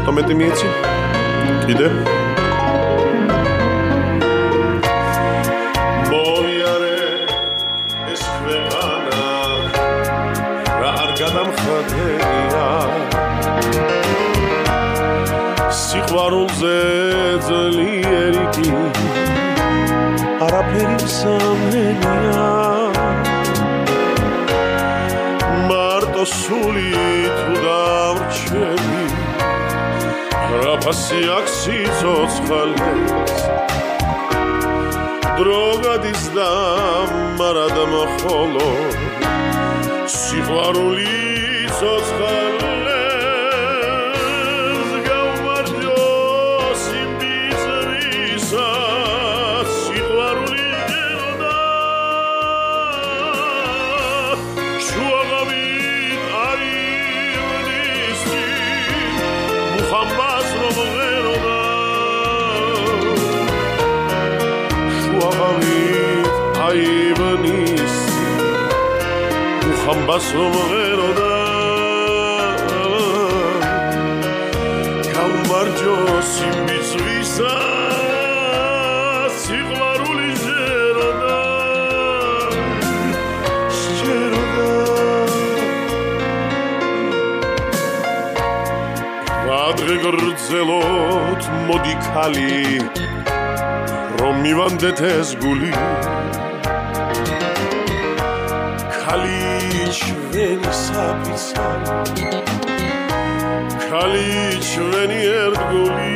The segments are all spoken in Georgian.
ცოტა მეტი მიეცი. კიდე. მოიარე ეს ქვეყანა რა არ გადამხდენია. სიყვარულზე ძლიერი კი არაფერი მსამენია. მარტო სული თუ დამრჩები რა ფასი აქვს სიცოცხლეს. დრო გადის და მარად მხოლოდ სიყვარული ცოცხლეს. ხამბას რომ ღეროდა გამარჯო სიმბიცვისა სიყვარული ჟეროდა ჟეროდა ვადრე გრძელოთ მოდი ქალი რომ მივანდეთ ეს გული. ჩვენი საფიცარი ქალი ჩვენი ერთგული.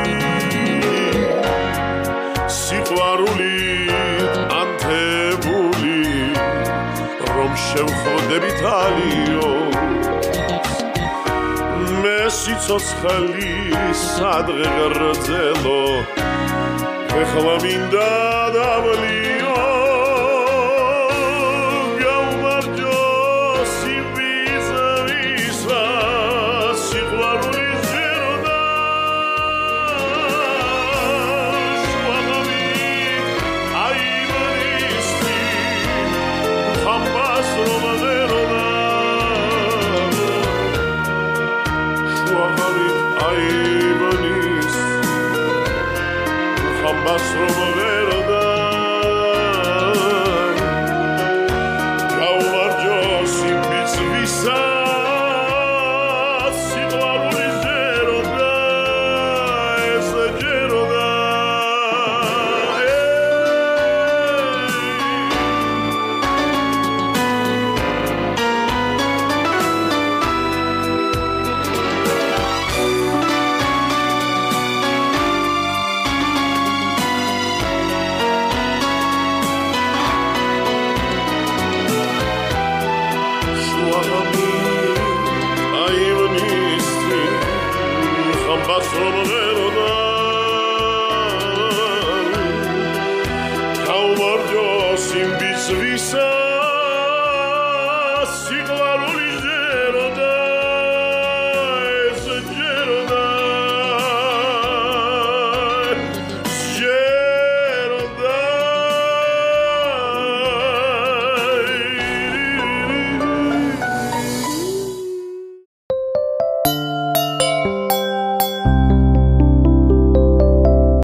სიყვარულით ანთებული რომ შევხვდებით ალიოს. მე სიცოცხლის სადღე გრძელო ეხლა მინდა დავლიო. ხამბას რომ ღეროდა გამარჯო სიმბიცვისა სიყვარული ჟეროდა ეს ჟეროდა. From